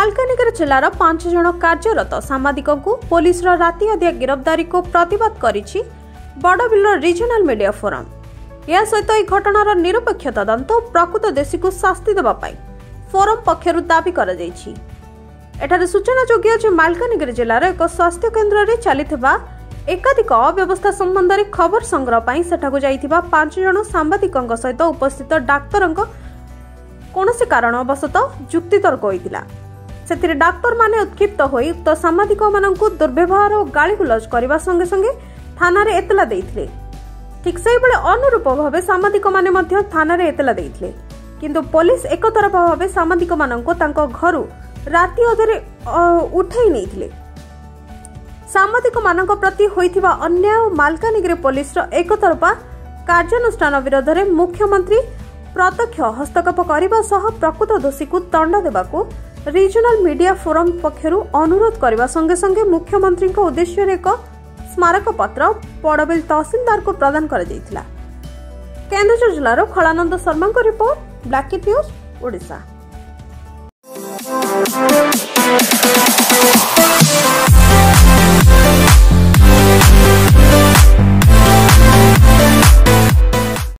मालकानगिरी जिलार 5 जन कार्यरत सांबादिक पुलिस राति अधिया गिरफ्तारी को प्रतिवाद करिछि बड़बिल रिजनल मीडिया फोरम। या सहित यह घटनार निरपेक्ष तदंत प्रकृत दोषी को शास्ति देबा पई फोरम पक्षरु दाबी करा जायछि। एठारे सूचना जोग्य जे मालकानगिरी जिलार एक स्वास्थ्य केन्द्र रे चलिथिबा एकाधिक अव्यवस्था संबंध में खबर संग्रह पई सेठाकु जाइथिबा 5 जन सांबादिकଙ୍କ सहित उपस्थित डाक्तरଙ୍କ कोनोसी कारणवशत जुक्तितर्क होइतिला। सेथिरे डाक्तर माने उत्क्षिप्त होई उक्त सांबादिक माननकु दुर्व्यवहार और गालीगुलज करबा संगे संगे थाना रे एतला देइथिले। ठीक सेहि बेले अनुरूप भावे सांबादिक माने मध्य थाना रे एतला देइथिले, किंतु पुलिस एक तरफा भावे सांबादिक माननकु तांको घरु राति अधरे उठाई नैथिले। सांबादिक मानक प्रति होइथिबा अन्याय मालकानगिरी पुलिस एक तरफा कार्यानुष्ठान विरोध में मुख्यमंत्री प्रत्यक्ष हस्तक्षेप करने सह प्रकृत दोषी को दंड देवाकू रिजनल मीडिया फोरम पक्षरु अनुरोध करने संगे संगे मुख्यमंत्री उद्देश्य एक स्मारक पत्र बड़बिल तहसीलदार को प्रदान कर केन्दुझर जिलार Khalananda Sharma report black news Odisha.